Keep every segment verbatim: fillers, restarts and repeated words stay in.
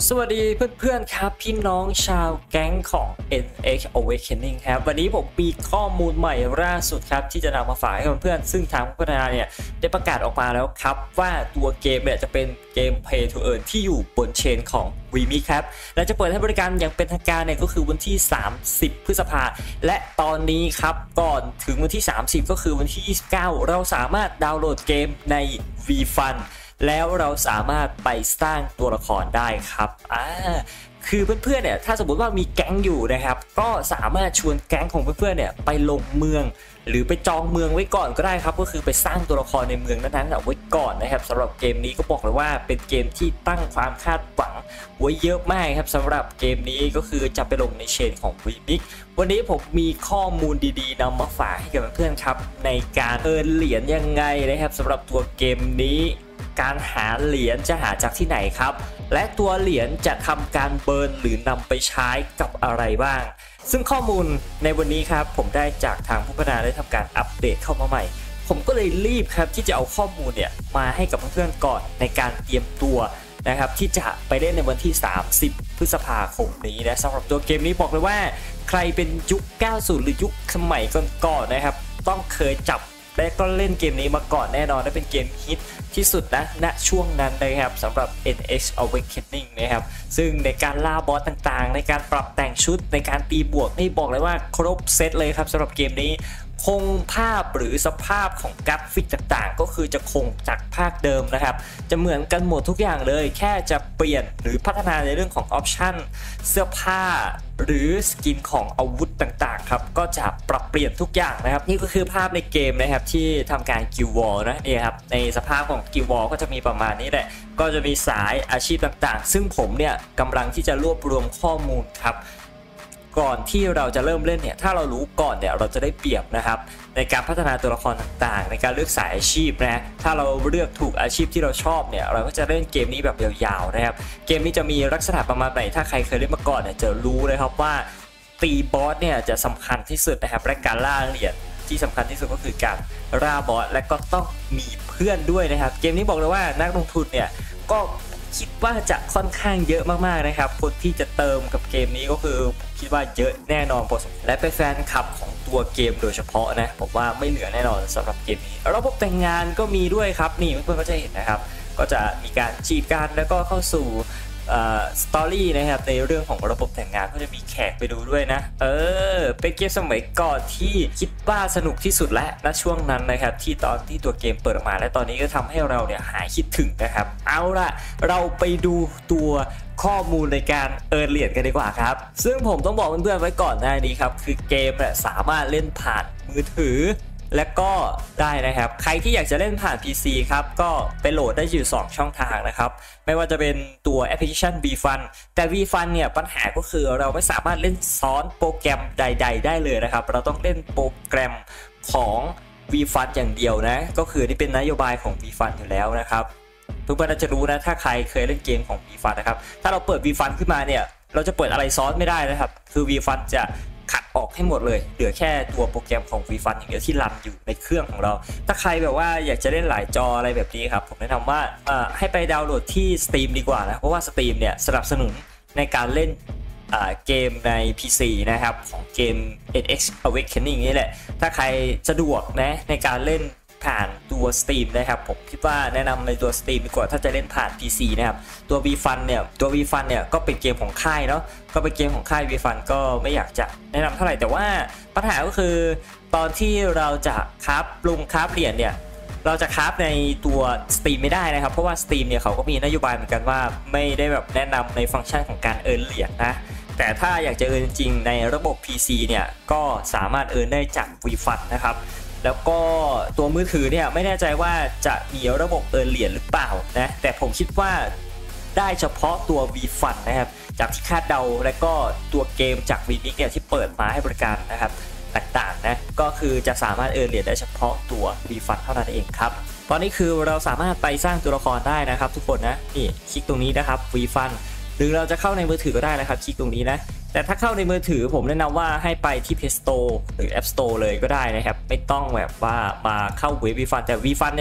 สวัสดีเพื่อนๆครับพี่น้องชาวแก๊งของ เอ็น เอ็กซ์ Awakening ครับวันนี้ผมมีข้อมูลใหม่ล่าสุดครับที่จะนำมาฝากให้เพื่อนๆซึ่งทางผู้พัฒนาเนี่ยได้ประกาศออกมาแล้วครับว่าตัวเกมเนี่ยจะเป็นเกม Play to Earn ที่อยู่บนเชนของ วีมิ ครับและจะเปิดให้บริการอย่างเป็นทางการเนี่ยก็คือวันที่สามสิบพฤษภาคมและตอนนี้ครับก่อนถึงวันที่สามสิบก็คือวันที่ยี่สิบเก้าเราสามารถดาวน์โหลดเกมใน วีฟันแล้วเราสามารถไปสร้างตัวละครได้ครับอ่าคือเพื่อนๆเนี่ยถ้าสมมติว่ามีแก๊งอยู่นะครับก็สามารถชวนแก๊งของเพื่อนๆเนี่ยไปลงเมืองหรือไปจองเมืองไว้ก่อนก็ได้ครับก็คือไปสร้างตัวละครในเมืองนั้นๆเอาไว้ก่อนนะครับสำหรับเกมนี้ก็บอกเลยว่าเป็นเกมที่ตั้งความคาดหวังไว้เยอะมากครับสำหรับเกมนี้ก็คือจะไปลงในเชนของ วีมิ วันนี้ผมมีข้อมูลดีๆนำมาฝากให้กับเพื่อนๆครับในการเอิร์นเหรียญยังไงนะครับสำหรับตัวเกมนี้การหาเหรียญจะหาจากที่ไหนครับและตัวเหรียญจะทำการเบิร์นหรือนำไปใช้กับอะไรบ้างซึ่งข้อมูลในวันนี้ครับผมได้จากทางผู้พัฒนาได้ทำการอัปเดตเข้ามาใหม่ผมก็เลยรีบครับที่จะเอาข้อมูลเนี่ยมาให้กับเพื่อนๆก่อนในการเตรียมตัวนะครับที่จะไปเล่นในวันที่สามสิบพฤษภาคมนี้นะสำหรับตัวเกมนี้บอกเลยว่าใครเป็นยุคเก้าสิบหรือยุคสมัยก่อนๆนะครับต้องเคยจับและก็เล่นเกมนี้มาก่อนแน่นอนและเป็นเกมฮิตที่สุดนะณช่วงนั้นนะครับสำหรับ เอ็น เอ็กซ์ Awakening นะครับซึ่งในการล่าบอสต่างๆในการปรับแต่งชุดในการตีบวกนี่บอกเลยว่าครบเซตเลยครับสำหรับเกมนี้คงภาพหรือสภาพของกราฟิกต่างๆก็คือจะคงจากภาคเดิมนะครับจะเหมือนกันหมดทุกอย่างเลยแค่จะเปลี่ยนหรือพัฒนาในเรื่องของออปชั่นเสื้อผ้าหรือสกินของอาวุธต่างๆครับก็จะปรับเปลี่ยนทุกอย่างนะครับนี่ก็คือภาพในเกมนะครับที่ทำการกิลวอลนะนี่ครับในสภาพของกิลวอลก็จะมีประมาณนี้แหละก็จะมีสายอาชีพต่างๆซึ่งผมเนี่ยกำลังที่จะรวบรวมข้อมูลครับก่อนที่เราจะเริ่มเล่นเนี่ยถ้าเรารู้ก่อนเนี่ยเราจะได้เปรียบนะครับในการพัฒนาตัวละครต่างๆในการเลือกสายอาชีพนะถ้าเราเลือกถูกอาชีพที่เราชอบเนี่ยเราก็จะเล่นเกมนี้แบบยาวๆนะครับเกมนี้จะมีลักษณะประมาณไหนถ้าใครเคยเล่นมาก่อนเนี่ยจะรู้เลยครับว่าตีบอสเนี่ยจะสำคัญที่สุดนะครับและการล่าเหรียญที่สำคัญที่สุดก็คือการล่าบอสและก็ต้องมีเพื่อนด้วยนะครับเกมนี้บอกเลยว่านักลงทุนเนี่ยก็คิดว่าจะค่อนข้างเยอะมากๆนะครับคนที่จะเติมกับเกมนี้ก็คือคิดว่าเยอะแน่นอนพอสมควรและเป็นแฟนคลับของตัวเกมโดยเฉพาะนะผมว่าไม่เหลือแน่นอนสำหรับเกมนี้ระบบแต่งงานก็มีด้วยครับนี่เพื่อนๆก็จะเห็นนะครับก็จะมีการจีบกันแล้วก็เข้าสู่สตอรี่นะครับในเรื่องของระบบแต่งงานก็จะมีแขกไปดูด้วยนะเออเป็นเกมสมัยก่อนที่คิดว่าสนุกที่สุดแล้วณช่วงนั้นนะครับที่ตอนที่ตัวเกมเปิดออกมาและตอนนี้ก็ทำให้เราเนี่ยหายคิดถึงนะครับเอาล่ะเราไปดูตัวข้อมูลในการเอิร์นเหรียญกันดีกว่าครับซึ่งผมต้องบอกเพื่อนๆไว้ก่อนหน้านี้ครับคือเกมเนี่ยสามารถเล่นผ่านมือถือและก็ได้นะครับใครที่อยากจะเล่นผ่าน พี ซี ครับก็ไปโหลดได้อยู่สองช่องทางนะครับไม่ว่าจะเป็นตัวแอปพลิเคชัน วีฟัน แต่ วีฟัน เนี่ยปัญหาก็คือเราไม่สามารถเล่นซ้อนโปรแกรมใดๆได้เลยนะครับเราต้องเล่นโปรแกรมของ วีฟัน อย่างเดียวนะก็คือนี่เป็นนโยบายของ วีฟัน อยู่แล้วนะครับทุกคนน่าจะรู้นะถ้าใครเคยเล่นเกมของ วีฟัน นะครับถ้าเราเปิด วีฟัน ขึ้นมาเนี่ยเราจะเปิดอะไรซ้อนไม่ได้นะครับคือ วีฟัน จะขัดออกให้หมดเลยเหลือแค่ตัวโปรแกรมของ วีฟัน อย่างเดียวที่รันอยู่ในเครื่องของเราถ้าใครแบบว่าอยากจะเล่นหลายจออะไรแบบนี้ครับผมแนะนำว่าให้ไปดาวน์โหลดที่ Steam ดีกว่านะเพราะว่า Steam เนี่ยสนับสนุนในการเล่นเกมใน พี ซี นะครับของเกม เอ็น เอ็กซ์ Awakening นี่แหละถ้าใครสะดวกนะในการเล่นผ่านตัว Steam นะครับผมคิดว่าแนะนำในตัว Steam ดีกว่าถ้าจะเล่นผ่าน พี ซี นะครับตัว วีฟัน เนี่ยตัว วีฟัน เนี่ยก็เป็นเกมของค่ายเนาะก็เป็นเกมของค่าย วีฟัน ก็ไม่อยากจะแนะนำเท่าไหร่แต่ว่าปัญหาก็คือตอนที่เราจะคราฟปรุงคราฟเหรียญเนี่ยเราจะคราฟในตัว Steam ไม่ได้นะครับเพราะว่า Steam เนี่ยเขาก็มีนโยบายเหมือนกันว่าไม่ได้แบบแนะนำในฟังก์ชันของการเอิร์นเหรียญนะแต่ถ้าอยากจะเอิร์นจริงในระบบ พี ซี เนี่ยก็สามารถเอิร์นได้จาก วีฟัน นะครับแล้วก็ตัวมือถือเนี่ยไม่แน่ใจว่าจะมีระบบเอิร์นเหรียญหรือเปล่านะแต่ผมคิดว่าได้เฉพาะตัว วีฟัน นะครับจากที่คาดเดาและก็ตัวเกมจาก วีมิ เนี่ยที่เปิดมาให้บริการนะครับต่างๆนะก็คือจะสามารถเอิร์นเหรียญได้เฉพาะตัว วีฟัน เท่านั้นเองครับตอนนี้คือเราสามารถไปสร้างตัวละครได้นะครับทุกคนนะนี่คลิกตรงนี้นะครับ วีฟัน หรือเราจะเข้าในมือถือก็ได้นะครับคลิกตรงนี้นะแต่ถ้าเข้าในมือถือผมแนะนำว่าให้ไปที่ Play Store หรือ App Store เลยก็ได้นะครับไม่ต้องแบบว่ามาเข้าเว็บ วีฟัน แต่ วีฟัน เนี่ย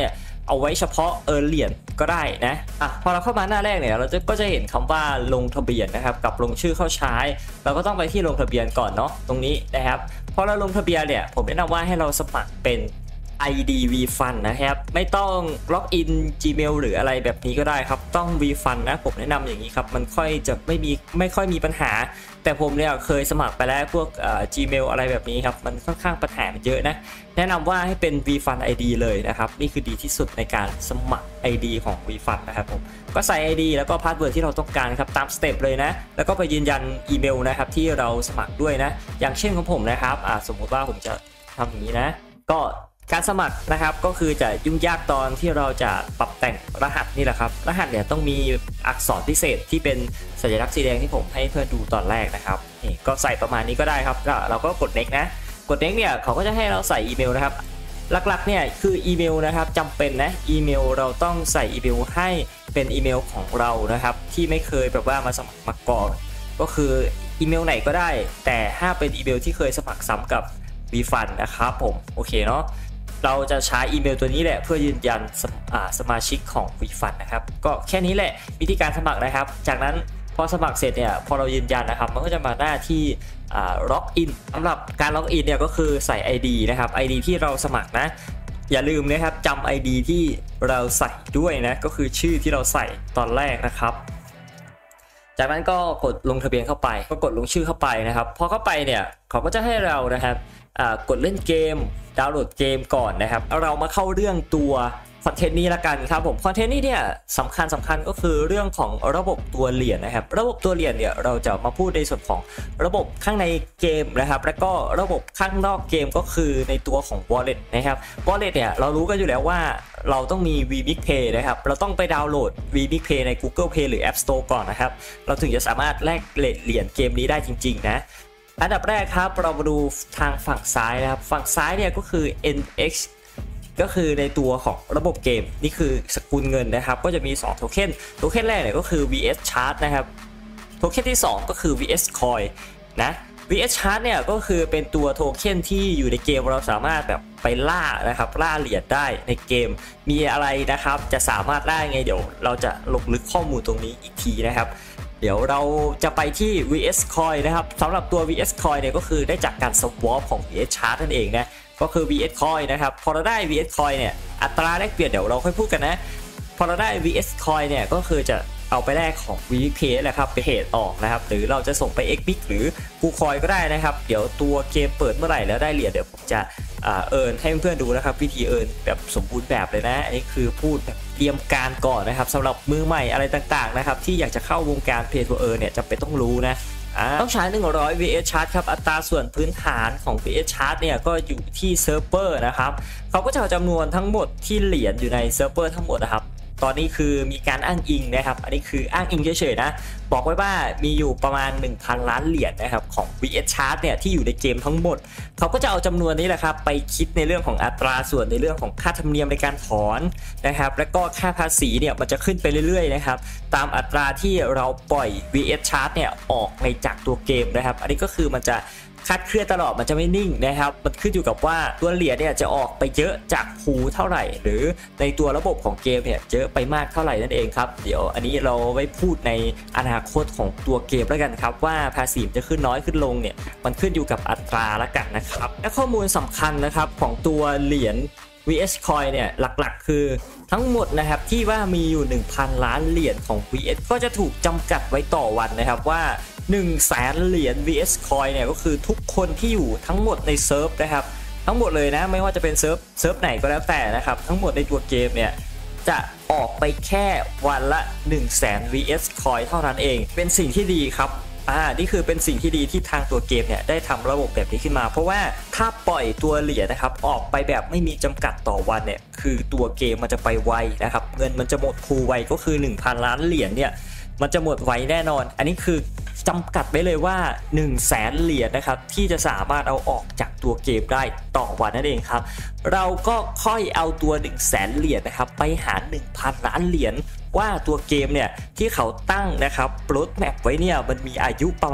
เอาไว้เฉพาะเออเหรียญก็ได้นะอ่ะพอเราเข้ามาหน้าแรกเนี่ยเราจะก็จะเห็นคำว่าลงทะเบียนนะครับกับลงชื่อเข้าใช้เราก็ต้องไปที่ลงทะเบียนก่อนเนาะตรงนี้นะครับพอเราลงทะเบียนเนี่ยผมแนะนำว่าให้เราสมัครเป็น ไอ ดี วี-Fund นะครับไม่ต้องล็อกอิน Gmail หรืออะไรแบบนี้ก็ได้ครับต้อง วี-Fund นะผมแนะนำอย่างนี้ครับมันค่อยจะไม่มีไม่ค่อยมีปัญหาแต่ผมเนี่ยเคยสมัครไปแล้วพวกเอ่อ Gmail อะไรแบบนี้ครับมันค่อนข้างปัญหาเยอะนะแนะนำว่าให้เป็น วี-Fund ไอ ดี เลยนะครับนี่คือดีที่สุดในการสมัคร ไอ ดี ของ วี-Fund นะครับผมก็ใส่ ไอ ดี แล้วก็พาสเวิร์ดที่เราต้องการครับตามสเต็ปเลยนะแล้วก็ไปยืนยันอีเมลนะครับที่เราสมัครด้วยนะอย่างเช่นของผมนะครับอ่าสมมุติว่าผมจะทำอย่างนี้นะก็การสมัครนะครับก็คือจะยุ่งยากตอนที่เราจะปรับแต่งรหัสนี่แหละครับรหัสเนี่ยต้องมีอักษรพิเศษที่เป็นสัญลักษณ์สีแดงที่ผมให้เพื่อนดูตอนแรกนะครับนี่ก็ใส่ประมาณนี้ก็ได้ครับเราก็กด next นะกด next เนี่ยเขาก็จะให้เราใส่อีเมลนะครับหลักๆเนี่ยคืออีเมลนะครับจำเป็นนะอีเมลเราต้องใส่อีเมลให้เป็นอีเมลของเรานะครับที่ไม่เคยแบบว่ามาสมัครมาก่อนก็คืออีเมลไหนก็ได้แต่ถ้าเป็นอีเมลที่เคยสมัครซ้ำกับ วี-Fund นะครับผมโอเคเนาะเราจะใช้อีเมลตัวนี้แหละเพื่อยืนยัน ส, สมาชิกของ วี-Fund นะครับก็แค่นี้แหละวิธีการสมัครนะครับจากนั้นพอสมัครเสร็จเนี่ยพอเรายืนยันนะครับมันก็จะมาหน้าที่ล็อกอินสำหรับการล็อกอินเนี่ยก็คือใส่ ไอ ดี นะครับ ไอ ดี ที่เราสมัครนะอย่าลืมนะครับจำ ไอ ดี ที่เราใส่ด้วยนะก็คือชื่อที่เราใส่ตอนแรกนะครับจากนั้นก็กดลงทะเบียนเข้าไปก็กดลงชื่อเข้าไปนะครับพอเข้าไปเนี่ยเขาก็จะให้เรานะครับกดเล่นเกมดาวน์โหลดเกมก่อนนะครับเรามาเข้าเรื่องตัวคอนเทนต์นี้ละกันครับผมคอนเทนต์นี้เนี่ยสำคัญสำคัญก็คือเรื่องของระบบตัวเหรียญนะครับระบบตัวเหรียญเนี่ยเราจะมาพูดในส่วนของระบบข้างในเกมนะครับแล้วก็ระบบข้างนอกเกมก็คือในตัวของ Wallet นะครับ Wallet เนี่ยเรารู้กันอยู่แล้วว่าเราต้องมี วี-Big Pay นะครับเราต้องไปดาวน์โหลด วี-Big Pay ใน Google Play หรือ App Store ก่อนนะครับเราถึงจะสามารถแลกเหรียญเกมนี้ได้จริงๆนะอันดับแรกครับเรามาดูทางฝั่งซ้ายนะครับฝั่งซ้ายเนี่ยก็คือ เอ็น เอ็กซ์ ก็คือในตัวของระบบเกมนี่คือสกุลเงินนะครับก็จะมีสองโทเค็นโทเค็นแรกเนี่ยก็คือ วี เอส Chart นะครับโทเค็นที่สองก็คือ วี เอส Coin นะ วี เอส Chart เนี่ยก็คือเป็นตัวโทเค็นที่อยู่ในเกมเราสามารถแบบไปล่านะครับล่าเหรียญได้ในเกมมีอะไรนะครับจะสามารถล่าไงเดี๋ยวเราจะลงลึกข้อมูลตรงนี้อีกทีนะครับเดี๋ยวเราจะไปที่ วี เอส Coin นะครับสำหรับตัว วี เอส Coin เนี่ยก็คือได้จากการ swap ของ วี เอส Chart นั่นเองนะก็คือ วี เอส Coin นะครับพอเราได้ วี เอส Coin เนี่ยอัตราแลกเปลี่ยนเดี๋ยวเราค่อยพูดกันนะพอเราได้ วี เอส Coin เนี่ยก็คือจะเอาไปแลกของ วี-Big Pay แหละครับไปเทรดออกนะครับหรือเราจะส่งไป เอ็กซ์ บิก หรือ KuCoin ก็ได้นะครับเดี๋ยวตัวเกมเปิดเมื่อไหร่แล้วได้เหรียญเดี๋ยวผมจะเอิร์นให้เพื่อนๆดูนะครับวิธีเอิร์นแบบสมบูรณ์แบบเลยนะอันนี้คือพูดแบบเตรียมการก่อนนะครับสำหรับมือใหม่อะไรต่างๆนะครับที่อยากจะเข้าวงการ Play to Earn เนี่ยจำเป็นต้องรู้นะต้องใช้หนึ่งร้อย วี เอส Chart ครับอัตราส่วนพื้นฐานของ วี เอส Chart เนี่ยก็อยู่ที่เซิร์ฟเวอร์นะครับเขาก็จะเอาจำนวนทั้งหมดที่เหรียญอยู่ในเซิร์ฟเวอร์ทั้งหมดนะครับตอนนี้คือมีการอ้างอิงนะครับอันนี้คืออ้างอิงเฉยๆนะบอกไว้ว่ามีอยู่ประมาณ หนึ่งพัน ล้านเหรียญนะครับของ วี เอส Chart เนี่ยที่อยู่ในเกมทั้งหมดเขาก็จะเอาจำนวนนี้แหละครับไปคิดในเรื่องของอัตราส่วนในเรื่องของค่าธรรมเนียมในการถอนนะครับแล้วก็ค่าภาษีเนี่ยมันจะขึ้นไปเรื่อยๆนะครับตามอัตราที่เราปล่อย วี เอส Chart เนี่ยออกในจากตัวเกมนะครับอันนี้ก็คือมันจะคาดเคลื่อนตลอดมันจะไม่นิ่งนะครับมันขึ้นอยู่กับว่าตัวเหรียญเนี่ยจะออกไปเยอะจากพูเท่าไหร่หรือในตัวระบบของเกมเนี่ยเยอะไปมากเท่าไหร่นั่นเองครับเดี๋ยวอันนี้เราไว้พูดในอนาคตของตัวเกมแล้วกันครับว่าภาษีจะขึ้นน้อยขึ้นลงเนี่ยมันขึ้นอยู่กับอัตราละกันนะครับและข้อมูลสำคัญนะครับของตัวเหรียญ วี เอส Coin เนี่ยหลักๆคือทั้งหมดนะครับที่ว่ามีอยู่ หนึ่งพัน ล้านเหรียญของ วี เอส ก็จะถูกจำกัดไว้ต่อวันนะครับว่าหนึ่งแสนเหรียญ วี เอส Coin เนี่ยก็คือทุกคนที่อยู่ทั้งหมดในเซิร์ฟนะครับทั้งหมดเลยนะไม่ว่าจะเป็นเซิร์ฟเซิร์ฟไหนก็แล้วแต่นะครับทั้งหมดในตัวเกมเนี่ยจะออกไปแค่วันละ หนึ่งแสน วี เอส Coin เท่านั้นเองเป็นสิ่งที่ดีครับอ่านี่คือเป็นสิ่งที่ดีที่ทางตัวเกมเนี่ยได้ทำระบบแบบนี้ขึ้นมาเพราะว่าถ้าปล่อยตัวเหรียญนะครับออกไปแบบไม่มีจำกัดต่อวันเนี่ยคือตัวเกมมันจะไปไวนะครับเงินมันจะหมดพูไวก็คือ หนึ่งพัน ล้านเหรียญเนี่ยมันจะหมดไวแน่นอนอันนี้คือจำกัดไว้เลยว่า หนึ่งแสน เหรียญนะครับที่จะสามารถเอาออกจากตัวเกมได้ต่อวันนั่นเองครับเราก็ค่อยเอาตัว หนึ่งแสน เหรียญนะครับไปหาร หนึ่งพัน ล้านเหรียญว่าตัวเกมเนี่ยที่เขาตั้งนะครับโรดแมปไว้เนี่ยมันมีอายุประมาณ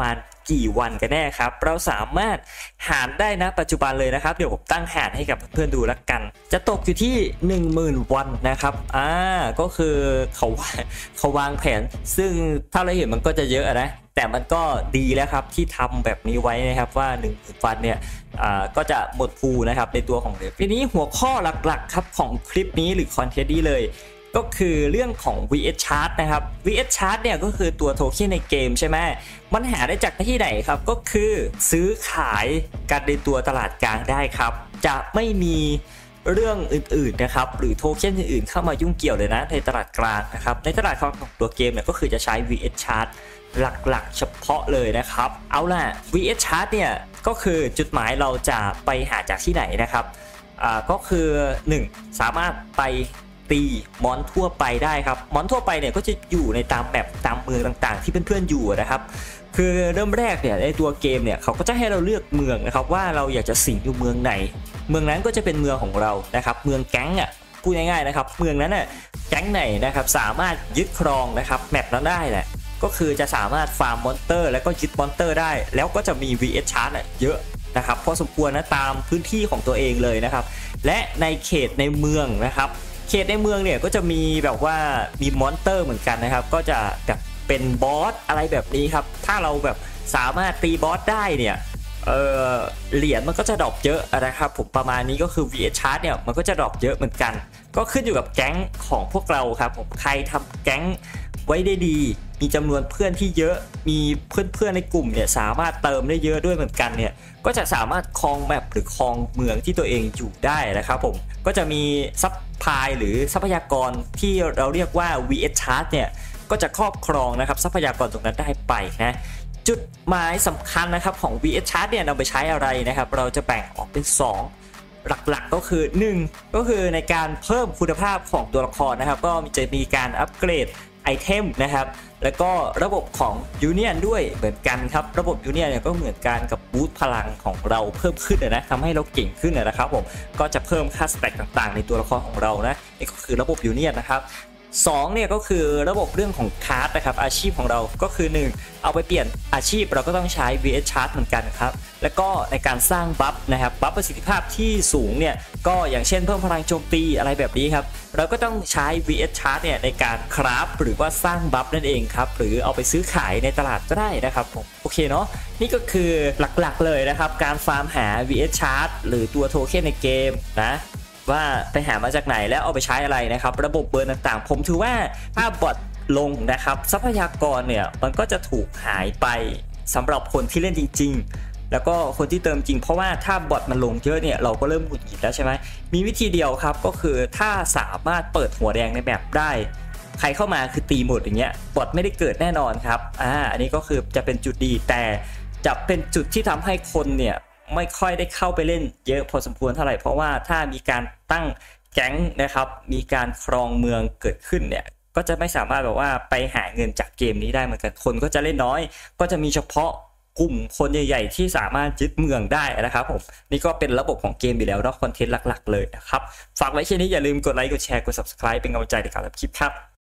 กี่วันกันแน่ครับเราสามารถหารได้นะปัจจุบันเลยนะครับเดี๋ยวผมตั้งหารให้กับเพื่อนๆดูแล้วกันจะตกอยู่ที่ หนึ่งหมื่น วันนะครับอ่าก็คือเขาเขาวางแผนซึ่งถ้าเราเห็นมันก็จะเยอะนะแต่มันก็ดีแล้วครับที่ทำแบบนี้ไว้นะครับว่าหนึ่งหมื่นวันเนี่ยอ่าก็จะหมดภูนะครับในตัวของเด็กทีนี้หัวข้อหลักๆครับของคลิปนี้หรือคอนเทนต์นี้เลยก็คือเรื่องของ วี เอส Chart นะครับ วี เอส Chart เนี่ยก็คือตัวโทเค็นในเกมใช่ไหมมันหาได้จากที่ไหนครับก็คือซื้อขายกันในตัวตลาดกลางได้ครับจะไม่มีเรื่องอื่นๆนะครับหรือโทเค็นอื่นๆเข้ามายุ่งเกี่ยวเลยนะในตลาดกลางนะครับในตลาดของตัวเกมเนี่ยก็คือจะใช้ วี เอส Chart หลักๆเฉพาะเลยนะครับเอาล่ะ วี เอส Chart เนี่ยก็คือจุดหมายเราจะไปหาจากที่ไหนนะครับอ่าก็คือหนึ่งสามารถไปตีมอนทั่วไปได้ครับมอนทั่วไปเนี่ยก็จะอยู่ในตามแมปตามเมืองต่างๆที่เพื่อนๆอยู่นะครับคือเริ่มแรกเนี่ยในตัวเกมเนี่ยเขาก็จะให้เราเลือกเมืองนะครับว่าเราอยากจะสิงอยู่เมืองไหนเมืองนั้นก็จะเป็นเมืองของเรานะครับเมืองแก๊งอ่ะพูดง่ายๆนะครับเมืองนั้นน่ะแก๊งไหนนะครับสามารถยึดครองนะครับแมปนั้นได้แหละก็คือจะสามารถฟาร์มมอนเตอร์แล้วก็ยึดมอนเตอร์ได้แล้วก็จะมี วี เอส Chart เยอะนะครับพอสมควรนะตามพื้นที่ของตัวเองเลยนะครับและในเขตในเมืองนะครับเขตในเมืองเนี่ยก็จะมีแบบว่ามีมอนเตอร์เหมือนกันนะครับก็จะแบบเป็นบอสอะไรแบบนี้ครับถ้าเราแบบสามารถตีบอสได้เนี่ยเออเหรียญมันก็จะดรอปเยอะนะครับผมประมาณนี้ก็คือ วี เอส Chart เนี่ยมันก็จะดรอปเยอะเหมือนกันก็ขึ้นอยู่กับแก๊งของพวกเราครับผมใครทำแก๊งไว้ได้ดีมีจำนวนเพื่อนที่เยอะมีเพื่อนๆในกลุ่มเนี่ยสามารถเติมได้เยอะด้วยเหมือนกันเนี่ยก็จะสามารถครองแมปหรือครองเมืองที่ตัวเองอยู่ได้นะครับผมก็จะมีซัพพลายหรือทรัพยากรที่เราเรียกว่า วี เอส Chart เนี่ยก็จะครอบครองนะครับทรัพยากรตรงนั้นได้ไปนะจุดหมายสำคัญนะครับของ วี เอส Chart เนี่ยนำไปใช้อะไรนะครับเราจะแบ่งออกเป็นสองหลักๆก็คือหนึ่งก็คือในการเพิ่มคุณภาพของตัวละครนะครับก็จะมีการอัปเกรดไอเทมนะครับแล้วก็ระบบของยูเนียนด้วยเหมือนกันครับระบบยูเนียนเนี่ยก็เหมือนกันกับบูสต์พลังของเราเพิ่มขึ้นนะทำให้เราเก่งขึ้นนะครับผมก็จะเพิ่มค่าสแต็กต่างๆในตัวละครของเรานะนี่ก็คือระบบยูเนียนนะครับสองเนี่ยก็คือระบบเรื่องของคาร์ดนะครับอาชีพของเราก็คือหนึ่งเอาไปเปลี่ยนอาชีพเราก็ต้องใช้ วี เอส Chart เหมือนกันครับแล้วก็ในการสร้างบัฟนะครับบัฟประสิทธิภาพที่สูงเนี่ยก็อย่างเช่นเพิ่มพลังโจมตีอะไรแบบนี้ครับเราก็ต้องใช้ วี เอส Chart เนี่ยในการคราฟหรือว่าสร้างบัฟนั่นเองครับหรือเอาไปซื้อขายในตลาดก็ได้นะครับผมโอเคเนาะนี่ก็คือหลักๆเลยนะครับการฟาร์มหา วี เอส Chart หรือตัวโทเค็นในเกมนะว่าไปหามาจากไหนแล้วเอาไปใช้อะไรนะครับระบบเบิร์นต่างๆผมถือว่าถ้าบอทลงนะครับทรัพยากรเนี่ยมันก็จะถูกหายไปสำหรับคนที่เล่นจริงๆแล้วก็คนที่เติมจริงเพราะว่าถ้าบอทมันลงเยอะเนี่ยเราก็เริ่มหงุดหงิดแล้วใช่ไหมมีวิธีเดียวครับก็คือถ้าสามารถเปิดหัวแดงในแบบได้ใครเข้ามาคือตีหมดอย่างเงี้ยบอทไม่ได้เกิดแน่นอนครับอ่าอันนี้ก็คือจะเป็นจุดดีแต่จะเป็นจุดที่ทำให้คนเนี่ยไม่ค่อยได้เข้าไปเล่นเยอะพอสมควรเท่าไหร่เพราะว่าถ้ามีการตั้งแก๊งนะครับมีการครองเมืองเกิดขึ้นเนี่ยก็จะไม่สามารถแบบว่าไปหาเงินจากเกมนี้ได้เหมือนกันคนก็จะเล่นน้อยก็จะมีเฉพาะกลุ่มคนใหญ่ๆที่สามารถยึดเมืองได้นะครับผมนี่ก็เป็นระบบของเกมอยู่แล้วเนาะคอนเทนต์หลักๆเลยนะครับฝากไว้แค่นี้อย่าลืมกดไลค์กดแชร์กด ซับสไครบ์ เป็นกำลังใจในการทำคลิปครับ